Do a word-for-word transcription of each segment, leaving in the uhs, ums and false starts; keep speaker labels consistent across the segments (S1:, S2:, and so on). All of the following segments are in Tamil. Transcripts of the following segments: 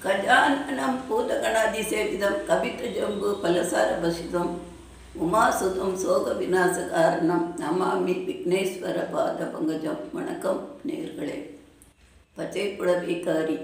S1: கஜானனம் பூதகணாதிசேவிதம் கவிதஜம்பு பலசாரபசிதம் உமாசுதம் சோக விநாச காரணம் நமாமி விக்னேஸ்வர பாத பங்கஜம். வணக்கம் நேயர்களே. பச்சை புடவைக்காரி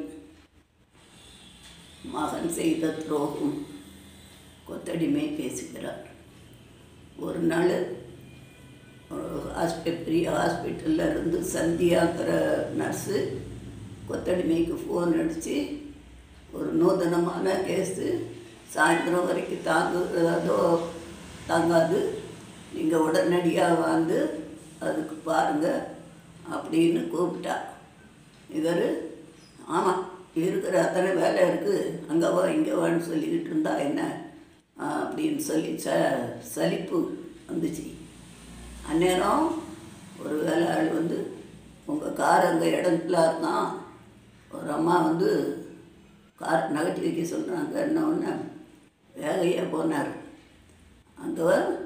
S1: மகன் செய்த துரோகம் கொத்தடிமை பேசுகிறார். ஒரு நாள் ஹாஸ்பி பெரிய ஹாஸ்பிட்டலில் இருந்து சந்தியாங்கிற நர்ஸு கொத்தடிமைக்கு ஃபோன் அடித்து ஒரு நூதனமான கேஸு, சாயந்தரம் வரைக்கும் தாங்குறதோ தாங்காது, நீங்கள் உடனடியாக வந்து அதுக்கு பாருங்கள் அப்படின்னு கூப்பிட்டா. இவர் ஆமாம் இருக்கிற அத்தனை வேலை இருக்குது, அங்கே வா இங்கே வான்னு சொல்லிக்கிட்டு இருந்தா என்ன அப்படின்னு சொல்லி ச சலிப்பு வந்துச்சு. அந்நேரம் ஒரு வேலை ஆள் வந்து உங்கள் கார் அங்கே இடத்துல இருக்கான், ஒரு அம்மா வந்து கார் நகட்டி வைக்க சொல்கிறாங்க. என்ன ஒன்று வேலையாக போனார். அங்கே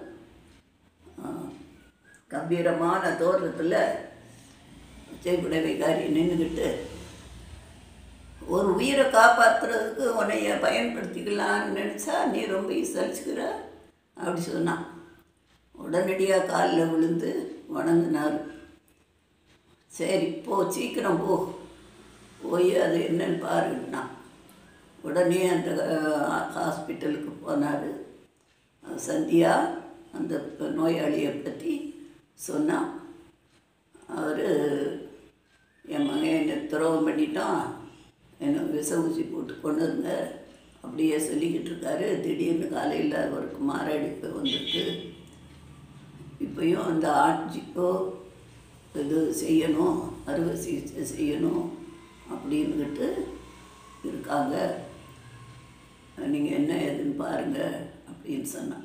S1: கம்பீரமான தோற்றத்தில் பச்சை புடவைக்காரி நின்றுக்கிட்டு, ஒரு உயிரை காப்பாற்றுறதுக்கு உன்னைய பயன்படுத்திக்கலான்னு நினச்சா நீ ரொம்ப சலிச்சுக்கிற அப்படி சொன்னான். உடனடியாக காலில் விழுந்து வணங்கினார். சரி போ, சீக்கிரம் போ, போய் அது என்னன்னு பாருன்னா. உடனே அந்த ஹாஸ்பிட்டலுக்கு போனார். சந்தியா அந்த நோயாளியை பற்றி சொன்னான். அவர் என் மகன் என்னை துரோகம் பண்ணிட்டான், என்னை விஷ ஊசி போட்டு கொண்டு இருங்க அப்படியே சொல்லிக்கிட்டு இருக்காரு. திடீர்னு காலையில் அவருக்கு மாரடைப்பு வந்துருக்கு. இப்போயும் அந்த ஆட்சிக்கோ இது செய்யணும், அறுவை சிகிச்சை செய்யணும் அப்படின்னுக்கிட்டு இருக்காங்க, நீங்கள் என்ன ஏதுன்னு பாருங்கள் அப்படின்னு சொன்னான்.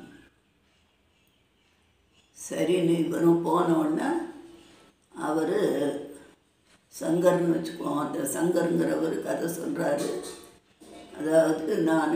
S1: சரின்னு இவரும் போனவுடனே அவர் சங்கர்னு வச்சுக்குவோம், அந்த சங்கருங்கிறவர் கதை சொல்கிறாரு. அதாவது நான்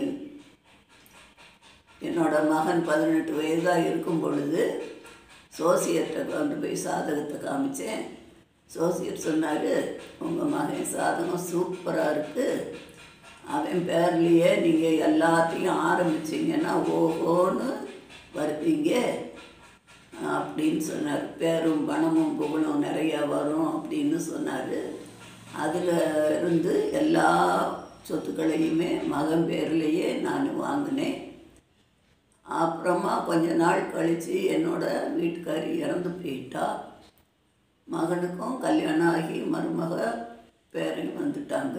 S1: என்னோடய மகன் பதினெட்டு வயதாக இருக்கும் பொழுது சோசியர்கிட்ட கொண்டு போய் சாதகத்தை காமிச்சேன். சோசியர் சொன்னார், உங்கள் மகன் சாதகம் சூப்பராக இருக்குது, அவன் பேர்லேயே நீங்கள் எல்லாத்தையும் ஆரம்பிச்சிங்கன்னா ஓஹோன்னு வருவீங்க அப்படின்னு சொன்னார். பேரும் பணமும் புகழும் நிறையா வரும் அப்படின்னு சொன்னார். அதில் இருந்து எல்லா சொத்துக்களையுமே மகன் பேர்லேயே நான் வாங்கினேன். அப்புறமா கொஞ்ச நாள் கழித்து என்னோடய வீட்டுக்காரி இறந்து போயிட்டா. மகனுக்கும் கல்யாணம் ஆகி மருமக பேரன் வந்துட்டாங்க.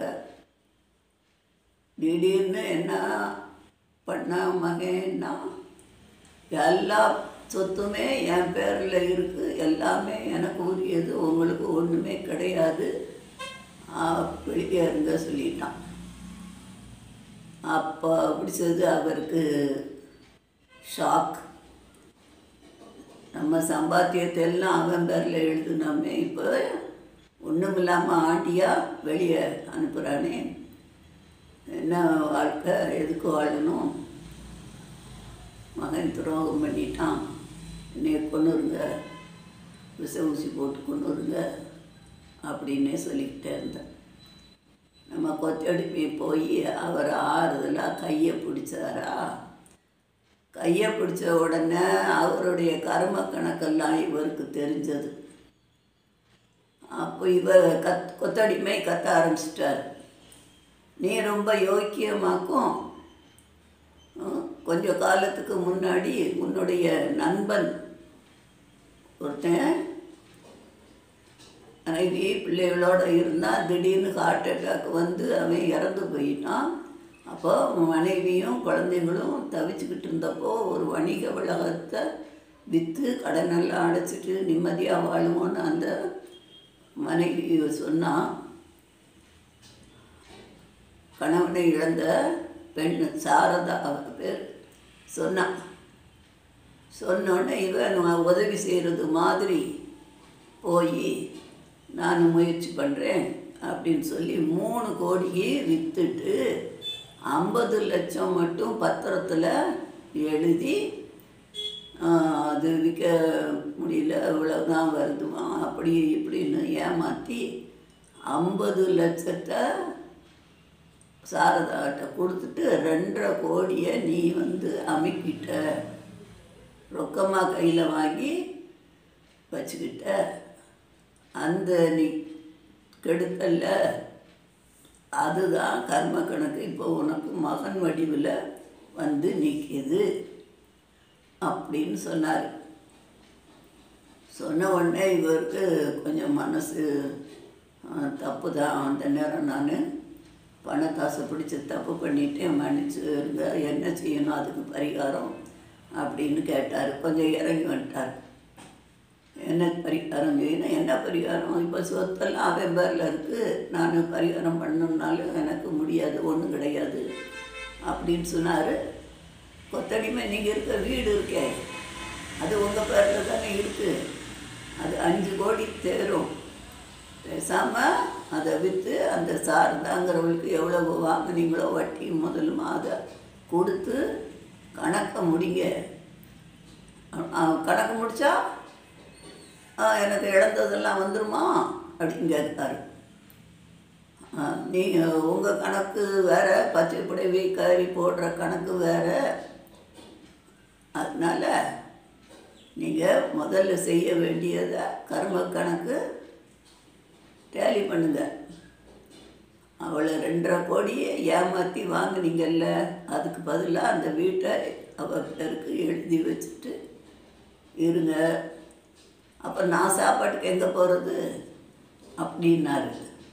S1: திடீர்னு என்ன பண்ண மகன்னா, எல்லா சொத்துமே என் பேரில் இருக்குது, எல்லாமே எனக்கு உரியது, உங்களுக்கு ஒன்றுமே கிடையாது, வெளியே இருங்க சொல்லிட்டான். அப்போ பிடிச்சது அவருக்கு ஷாக். நம்ம சம்பாத்தியத்தை எல்லாம் அவன் பேரில் எழுதுனோமே, இப்போ ஒன்றும் இல்லாமல் ஆண்டியாக வெளியே அனுப்புகிறானே, என்ன வாழ்க்கை, எதுக்கு வாழணும், மகன் துரோகம் பண்ணிட்டான், என்னைய கொண்டுருங்க, விஷ ஊசி போட்டு கொண்டுருங்க அப்படின்னே சொல்லிக்கிட்டே இருந்தேன். நம்ம கொத்தடிப்பை போய் அவர் ஆறுதலாக கையை பிடிச்சாரா. கையை பிடிச்ச உடனே அவருடைய கர்ம கணக்கெல்லாம் இவருக்கு தெரிஞ்சது. அப்போ இவர் கத் கொத்தடிமை கத்த ஆரம்பிச்சிட்டார். நீ ரொம்ப யோக்கியமாக்கும், கொஞ்ச காலத்துக்கு முன்னாடி உன்னுடைய நண்பன் ஒருத்தன் மனைவி பிள்ளைகளோடு இருந்தால் திடீர்னு ஹார்ட் அட்டாக் வந்து அவன் இறந்து போயிட்டான். அப்போ மனைவியும் குழந்தைங்களும் தவிச்சுக்கிட்டு இருந்தப்போ ஒரு வணிக வளாகத்தை விற்று கடனெல்லாம் அடைச்சிட்டு நிம்மதியாக வாழுமோன்னு அந்த மனைவி சொன்னான். கணவனை இழந்த பெண் சாரதா பேர் சொன்னான். சொன்னோடனே இவன் உதவி செய்கிறது மாதிரி போய் நான் முயற்சி பண்ணுறேன் அப்படின்னு சொல்லி மூணு கோடிக்கு விற்றுட்டு ஐம்பது லட்சம் மட்டும் பத்திரத்தில் எழுதி அது விற்க முடியல, இவ்வளோதான் வருதுமா அப்படி இப்படின்னு ஏமாற்றி ஐம்பது லட்சத்தை சாரதாட்ட கொடுத்துட்டு ரெண்டரை கோடியை நீ வந்து அமுக்கிட்ட, ரொக்கமாக கையில் வாங்கி வச்சுக்கிட்ட. அந்த நீ கெடுக்கல்ல, அதுதான் கர்ம கணக்கு இப்போ உனக்கு மகன் வடிவில் வந்து நிற்கிது அப்படின்னு சொன்னார். சொன்ன உடனே இவருக்கு கொஞ்சம் மனசு தப்பு தான். அந்த நேரம் நான் பணத்தாசை பிடிச்சி தப்பு பண்ணிவிட்டேன், மன்னிச்சுருங்க, என்ன செய்யணும் அதுக்கு பரிகாரம் அப்படின்னு கேட்டார். கொஞ்சம் இறங்கி வந்துட்டார். என்ன பரிகாரம் செய்யணும், என்ன பரிகாரம், இப்போ சொத்தெல்லாம் அவன் பேரில் இருக்குது, நான் பரிகாரம் பண்ணணுன்னாலும் எனக்கு முடியாது, ஒன்றும் கிடையாது அப்படின்னு சொன்னார். கொத்தடிமை நீங்கள் இருக்க வீடு இருக்கே, அது உங்கள் பேரில் தானே இருக்குது, அது அஞ்சு கோடி தேரும், பேசாமல் அதை விற்று அந்த சாரதாங்கிறவங்களுக்கு எவ்வளோ வாங்கினீங்களோ வட்டி முதலுமா அதை கொடுத்து கணக்கை முடிங்க. கணக்கு முடித்தா எனக்கு இழந்ததெல்லாம் வந்துடுமா அப்படின்னு கேட்காரு. நீங்கள் உங்கள் கணக்கு வேறு, பச்சை புடவை கறி போடுற கணக்கு வேறு, அதனால் நீங்கள் முதல்ல செய்ய வேண்டியதை கர்ம கணக்கு டேலி பண்ணுங்க. அவளை ரெண்டரை கோடியை ஏமாற்றி வாங்கினீங்கல்ல, அதுக்கு பதிலாக அந்த வீட்டை அவள் பேருக்கு எழுதி வச்சுட்டு இருங்க. அப்போ நான் சாப்பாட்டுக்கு எங்கே போகிறது அப்படின்னாரு.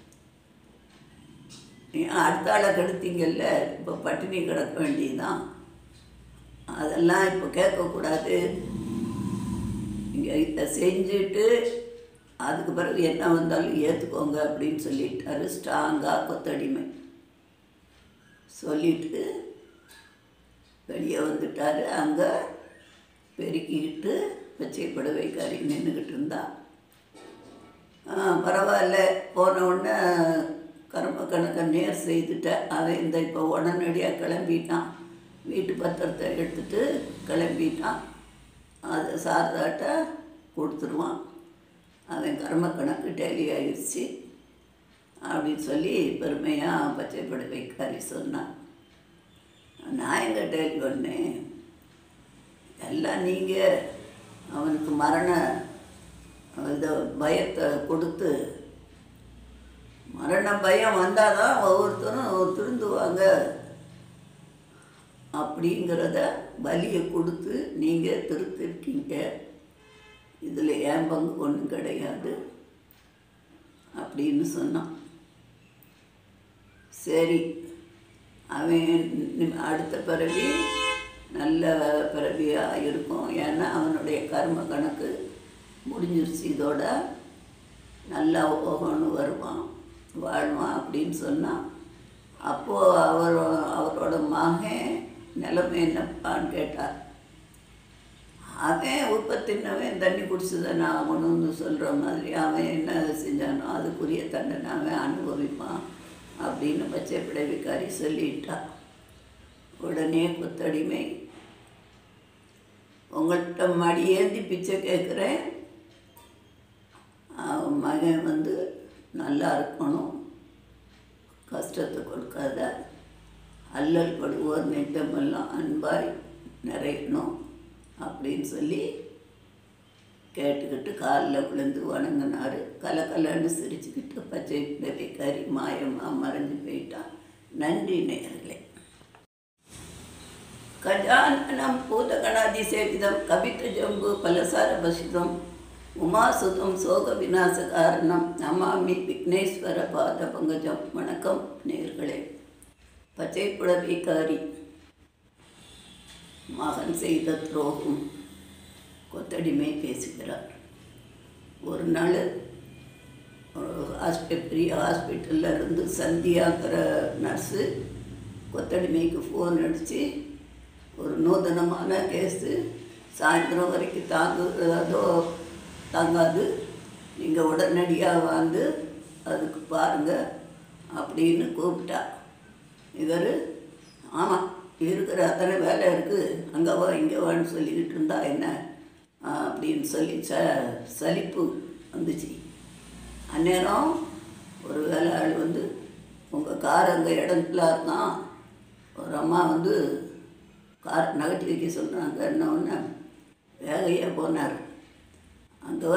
S1: அடுத்த ஆளை கெடுத்தீங்கல்ல, இப்போ பட்டினி கிடக்க வேண்டியதுதான், அதெல்லாம் இப்போ கேட்கக்கூடாது, இங்கே இதை செஞ்சுட்டு அதுக்கு பிறகு என்ன வந்தாலும் ஏற்றுக்கோங்க அப்படின்னு சொல்லிட்டாரு. ஸ்ட்ராங்காக கொத்தடிமை சொல்லிட்டு வெளியே வந்துட்டார். அங்கே பெருக்கிக்கிட்டு பச்சை புடவைக்காரி நின்றுக்கிட்டு இருந்தா. பரவாயில்ல, போன உடனே கர்ம கணக்கை நேர் செய்துட்டேன். அவன் இந்த இப்போ உடனடியாக கிளம்பிட்டான், வீட்டு பத்திரத்தை எடுத்துகிட்டு கிளம்பிட்டான். அதை சாரதாட்ட கொடுத்துருவான், அவன் கர்ம கணக்கு டேலி ஆகிடுச்சு அப்படின்னு சொல்லி பெருமையாக பச்சை புடவைக்காரி சொன்னான். நான் எங்கே டேலி பண்ணேன், எல்லாம் நீங்கள் அவனுக்கு மரண இதை பயத்தை கொடுத்து, மரண பயம் வந்தால் தான் ஒவ்வொருத்தரும் திருந்துவாங்க அப்படிங்கிறத பலியை கொடுத்து நீங்கள் திருத்திருக்கீங்க, இதில் ஏன் பங்கு ஒன்றும் கிடையாது அப்படின்னு சொன்னான். சரி, அவன் அடுத்த பிறவி நல்ல பிறவியாக இருக்கும், ஏன்னா அவனுடைய கர்ம கணக்கு முடிஞ்சிருச்சு, இதோட நல்லா ஓகன்னு வருவான், வாழ்வான் அப்படின்னு சொன்னான். அப்போது அவர் அவரோட மகன் நிலைமை என்னப்பான்னு கேட்டார். அவன் உற்பத்தினவன் தண்ணி குடிச்சுதானே ஆகணும்னு சொல்கிற மாதிரி அவன் என்ன செஞ்சானோ அதுக்குரிய தண்டனை அவன் அனுபவிப்பான் அப்படின்னு பச்சை புடவைக்காரி சொல்லிட்டான். உடனே கொத்தடிமை, உங்கள்கிட்ட மடியேந்தி பிச்சை கேட்குறேன், மகன் வந்து நல்லா இருக்கணும், கஷ்டத்தை கொடுக்காத, அல்லல் படுவோர் நெட்டமெல்லாம் அன்பாய் நிறையணும் அப்படின்னு சொல்லி கேட்டுக்கிட்டு காலில் விழுந்து வணங்கினார். கலக்கலன்னு சிரிச்சுக்கிட்டு பச்சை புடவைக்காரி மாயமாக மறைஞ்சு போயிட்டான். நன்றி நேயர்களே. கஜானனம் பூதகணாதிசேவிதம் கவித ஜம்பு பலசார பசிதம் உமாசுதம் சோக விநாச காரணம் நமாமி விக்னேஸ்வர பாத பங்கஜம். வணக்கம் நேயர்களே. பச்சை புடவைக்காரி மகன் செய்த துரோகம் கொத்தடிமை பேசுகிறார். ஒரு நாள் ஹாஸ்பிட்டல் பெரிய ஹாஸ்பிட்டலில் இருந்து சந்தியாங்கிற நர்ஸு கொத்தடிமைக்கு ஃபோன் அடித்து, ஒரு நூதனமான கேஸு, சாயந்தரம் வரைக்கும் தாங்குறதோ தாங்காது, நீங்கள் உடனடியாக வந்து அதுக்கு பாருங்கள் அப்படின்னு கூப்பிட்டா. இவர் ஆமாம் இருக்கிற அத்தனை வேலை இருக்குது, அங்கே வா இங்கே வான்னு சொல்லிக்கிட்டு இருந்தா என்ன அப்படின்னு சொல்லி ச சலிப்பு வந்துச்சு. அந்நேரம் ஒரு வேலை ஆள் வந்து, உங்கள் கார் அங்கே இடத்துல இருக்கான். ஒரு அம்மா வந்து கார் நகட்டி வைக்க சொல்கிறாங்க. என்ன ஒன்று வேகையாக போனார். அங்கே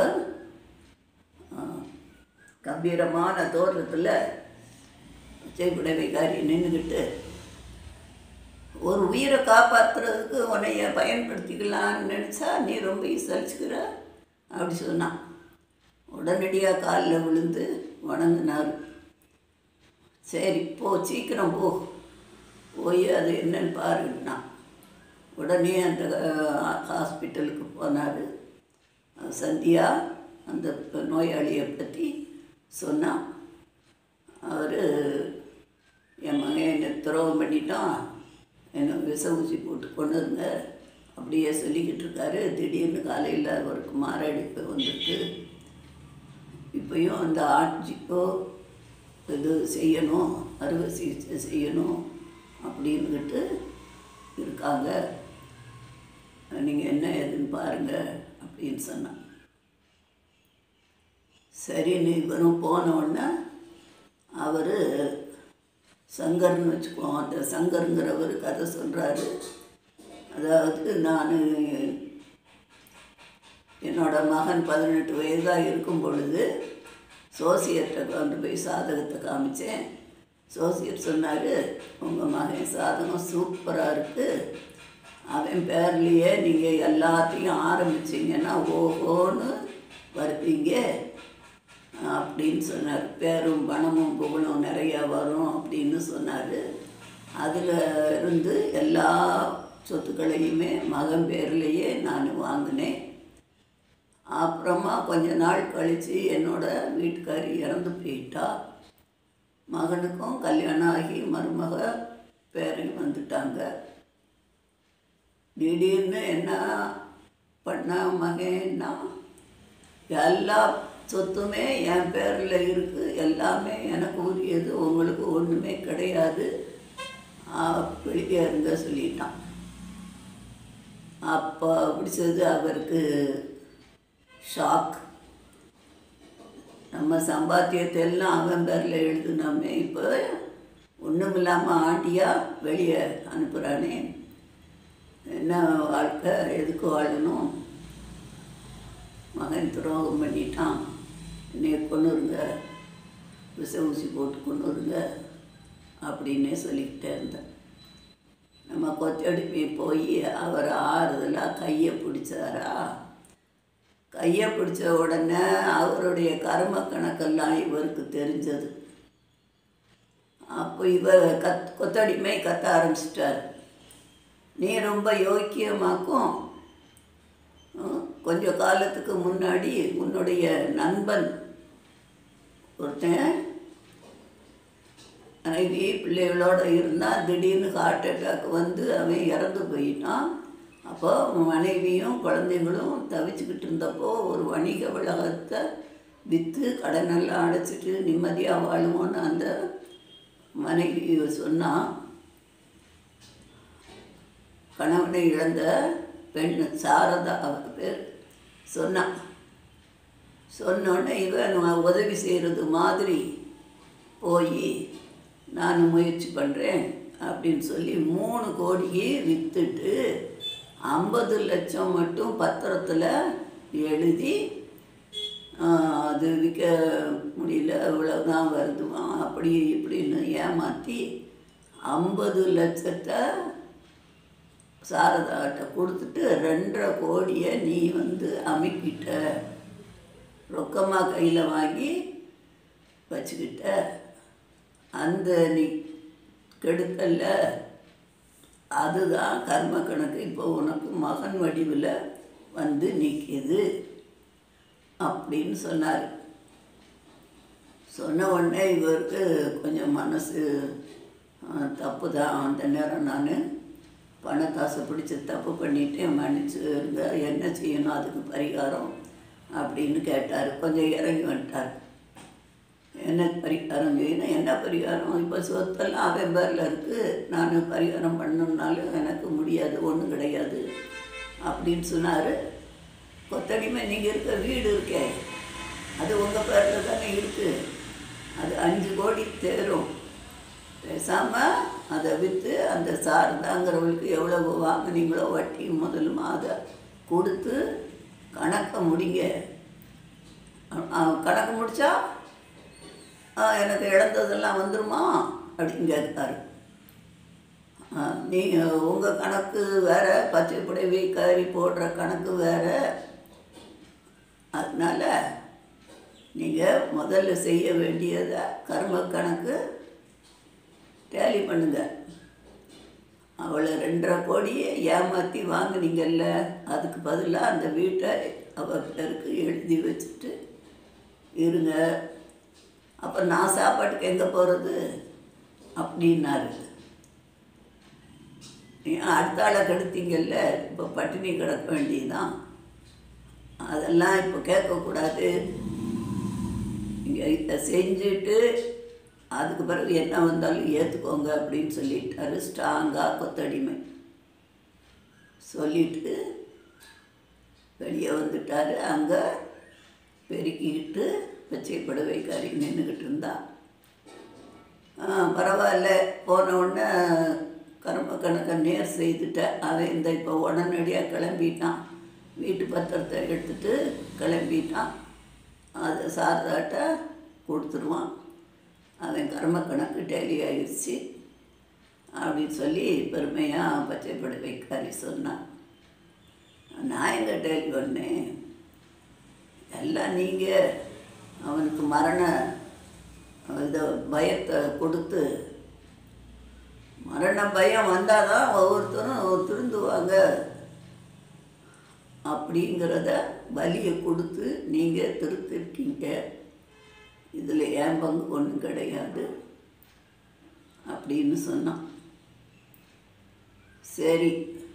S1: கம்பீரமான தோற்றத்தில் செய்புடைவைக்காரி நின்றுக்கிட்டு, ஒரு உயிரை காப்பாற்றுறதுக்கு உன்னைய பயன்படுத்திக்கலான்னு நினச்சா நீ ரொம்ப சலிச்சுக்கிற அப்படி சொன்னான். உடனடியாக காலில் விழுந்து வணங்கினார். சரி போ, சீக்கிரம் போ, போய் அது என்னன்னு பாருன்னா உடனே அந்த ஹாஸ்பிட்டலுக்கு போனார். சந்தியா அந்த நோயாளியை பற்றி சொன்னான். அவர் என் மகன் என்னை துரோகம் பண்ணிட்டான், என்னை விஷ ஊசி போட்டு கொண்டு இருங்க அப்படியே சொல்லிக்கிட்டு இருக்காரு. திடீர்னு காலையில் அவருக்கு மாரடைப்பு வந்துருக்கு. இப்போயும் அந்த ஆட்சிக்கோ இது செய்யணும், அறுவை சிகிச்சை செய்யணும் அப்படின்னுக்கிட்டு இருக்காங்க. நீங்கள் என்ன ஏதுன்னு பாருங்கள் அப்படின்னு சொன்னான். சரின்னு இவரும் போனவுடனே அவர் சங்கர்னு வச்சுக்குவோம், அந்த சங்கருங்கிறவர் கதை சொல்கிறாரு. அதாவது நான் என்னோடய மகன் பதினெட்டு வயதாக இருக்கும் பொழுது சோசியர்கிட்ட கொண்டு போய் சாதகத்தை காமிச்சேன். சோசியர் சொன்னார், உங்கள் மகன் சாதகம் சூப்பராக இருக்குது, அவன் பேர்லேயே நீங்கள் எல்லாத்தையும் ஆரம்பிச்சிங்கன்னா ஓஹோன்னு வருவீங்க அப்படின்னு சொன்னார். பேரும் பணமும் புகழும் நிறையா வரும் அப்படின்னு சொன்னார். அதில் இருந்து எல்லா சொத்துக்களையுமே மகன் பேர்லேயே நான் வாங்கினேன். அப்புறமா கொஞ்ச நாள் கழித்து என்னோடய வீட்டுக்காரி இறந்து போயிட்டா. மகனுக்கும் கல்யாணம் ஆகி மருமக பேரன் வந்துட்டாங்க. திடீர்னு என்ன பண்ண மகன்னா, எல்லா சொத்துமே என் பேரில் இருக்குது, எல்லாமே எனக்கு உரியது, உங்களுக்கு ஒன்றுமே கிடையாது, வெளியே இருங்க சொல்லிட்டான். அப்போ பிடிச்சது அவருக்கு ஷாக். நம்ம சம்பாத்தியத்தை எல்லாம் அவன் பேரில் எழுதுனோமே, இப்போ ஒன்றும் இல்லாமல் ஆண்டியாக வெளியே அனுப்புகிறானே, என்ன வாழ்க்கை, எதுக்கு வாழணும், மகன் துரோகம் பண்ணிட்டான், என்னை கொண்டுருங்க, விஷ ஊசி போட்டு கொண்டுருங்க அப்படின்னே சொல்லிக்கிட்டே இருந்தேன். நம்ம கொத்தடிப்பி போய் அவர் ஆறுதலாக கையை பிடிச்சாரா. கையை பிடிச்ச உடனே அவருடைய கர்ம கணக்கெல்லாம் இவருக்கு தெரிஞ்சது. அப்போ இவர் கத் கொத்தடிமை கத்த ஆரம்பிச்சிட்டார். நீ ரொம்ப யோக்கியமாக்கும், கொஞ்ச காலத்துக்கு முன்னாடி உன்னுடைய நண்பன் ஒருத்தன் மனைவி பிள்ளைகளோடு இருந்தால் திடீர்னு ஹார்ட் அட்டாக் வந்து அவன் இறந்து போயிட்டான். அப்போ மனைவியும் குழந்தைங்களும் தவிச்சுக்கிட்டு இருந்தப்போ ஒரு வணிக வளாகத்தை விற்று கடனெல்லாம் அடைச்சிட்டு நிம்மதியாக வாழுவோன்னு அந்த மனைவி சொன்னான். கணவனை இழந்த பெண் சாரதா அவர் பேர் சொன்னான். சொன்னோடனே இவன் உதவி செய்கிறது மாதிரி போய் நான் முயற்சி பண்ணுறேன் அப்படின்னு சொல்லி மூணு கோடிக்கு விற்றுட்டு ஐம்பது லட்சம் மட்டும் பத்திரத்தில் எழுதி அது விற்க முடியல, இவ்வளோதான் வருதுமா அப்படி இப்படின்னு ஏமாற்றி ஐம்பது லட்சத்தை சாரதாட்ட கொடுத்துட்டு ரெண்டரை கோடியை நீ வந்து அமைக்கிட்ட, ரொக்கமாக கையில் வாங்கி வச்சுக்கிட்ட. அந்த நீ கெடுக்கல, அதுதான் கர்ம கணக்கு இப்போ உனக்கு மகன் வடிவில் வந்து நிற்கிது அப்படின்னு சொன்னார். சொன்ன உடனே இவருக்கு கொஞ்சம் மனசு தப்பு தான். அந்த நேரம் நான் பணத்தாசை பிடிச்சி தப்பு பண்ணிவிட்டேன், மன்னிச்சு இருங்க, என்ன செய்யணும் அதுக்கு பரிகாரம் அப்படின்னு கேட்டார். கொஞ்சம் இறங்கி வந்துட்டார். என்ன பரிகாரம் செய்யணும், என்ன பரிகாரம், இப்போ சொத்தெல்லாம் அவன் பேரில் இருக்குது, நான் பரிகாரம் பண்ணணுன்னாலும் எனக்கு முடியாது, ஒன்றும் கிடையாது அப்படின்னு சொன்னார். கொத்தடிமை நீங்கள் இருக்க வீடு இருக்கே அது உங்கள் பேரில் தானே இருக்குது, அது அஞ்சு கோடி தேரும், பேசாமல் அதை விற்று அந்த சாரதாங்கிறவங்களுக்கு எவ்வளவு வாங்கினீங்களோ வட்டி முதலும் அதை கொடுத்து கணக்கை முடிங்க. கணக்கு முடித்தா எனக்கு இழந்ததெல்லாம் வந்துடுமா அப்படின்னு கேட்காரு. நீங்கள் உங்கள் கணக்கு வேறு, பச்சை புடவை கறி போடுற கணக்கு வேறு. அதனால் நீங்கள் முதல்ல செய்ய வேண்டியதை கர்ம கணக்கு டேலி பண்ணுங்க. அவளை ரெண்டரை கோடியை ஏமாற்றி வாங்கினீங்கல்ல, அதுக்கு பதிலாக அந்த வீட்டை அவள் பேருக்கு எழுதி வச்சுட்டு இருங்க. அப்போ நான் சாப்பாட்டுக்கு எங்கே போகிறது அப்படின்னாரு. அடுத்த ஆளை கெடுத்தீங்கல்ல, இப்போ பட்டினி கிடக்க வேண்டியதுதான். அதெல்லாம் இப்போ கேட்கக்கூடாது. நீங்கள் இதை செஞ்சுட்டு அதுக்கு பிறகு என்ன வந்தாலும் ஏற்றுக்கோங்க அப்படின்னு சொல்லிட்டாரு. ஸ்ட்ராங்காக கொத்தடிமை சொல்லிட்டு வெளியே வந்துட்டார். அங்கே பெருக்கிக்கிட்டு பச்சை புடவைக்காரி நின்றுக்கிட்டு இருந்தா. பரவாயில்ல, போன உடனே கர்ம கணக்கை நேர் செய்துட்டேன். அவன் இந்த இப்போ உடனடியாக கிளம்பிட்டான். வீட்டு பத்திரத்தை எடுத்துகிட்டு கிளம்பிட்டான். அதை சாரதாட்ட கொடுத்துருவான். அவன் கர்ம கணக்கு டேலி ஆகிடுச்சு அப்படின்னு சொல்லி பெருமையாக பச்சை புடவைக்காரி சொன்னான். நான் எங்கே டேலி பண்ணேன்? எல்லாம் நீங்கள் அவனுக்கு மரண இதை பயத்தை கொடுத்து, மரண பயம் வந்தால் தான் ஒவ்வொருத்தரும் திருந்துவாங்க அப்படிங்கிறத பலியை கொடுத்து நீங்கள் திருத்திருக்கீங்க. இதில் ஏன் பங்கு ஒன்றும் கிடையாது அப்படின்னு சொன்னான். சரி,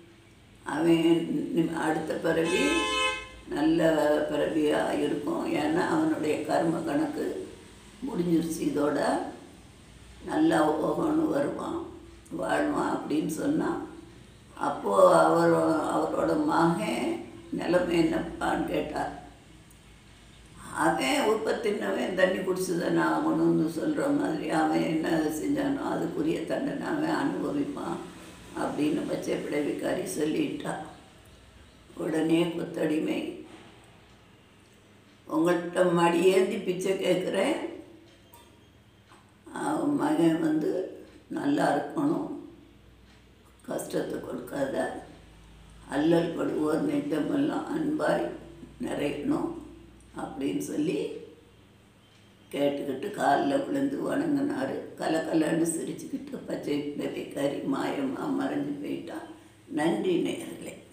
S1: அவன் அடுத்த பிறவி நல்ல பிறவியாக இருக்கும். ஏன்னா அவனுடைய கர்ம கணக்கு முடிஞ்சிருச்சு. இதோட நல்லா ஓகன்னு வருவான், வாழ்வான் அப்படின்னு சொன்னான். அப்போது அவர் அவரோட மகன் நிலைமை என்னப்பான்னு கேட்டார். அவன் உற்பத்தினவன் தண்ணி குடிச்சுதானே ஆகணும்னு சொல்கிற மாதிரி அவன் என்ன செஞ்சானோ அதுக்குரிய தண்டனை அவன் அனுபவிப்பான் அப்படின்னு பச்சை புடவைக்காரி சொல்லிட்டான். உடனே கொத்தடிமை, உங்கள்கிட்ட மடியேந்தி பிச்சை கேட்குறேன், அவன் மகன் வந்து நல்லா இருக்கணும், கஷ்டத்தை கொடுக்காத, அல்லல் படுவோர் நெட்டமெல்லாம் அன்பாய் நிறையணும் அப்படின்னு சொல்லி கேட்டுக்கிட்டு காலில் விழுந்து வணங்கினார். கலக்கலன்னு சிரிச்சுக்கிட்டு பச்சை புடவைக்காரி மாயமாக மறைஞ்சு போயிட்டான். நன்றி நேயர்களே.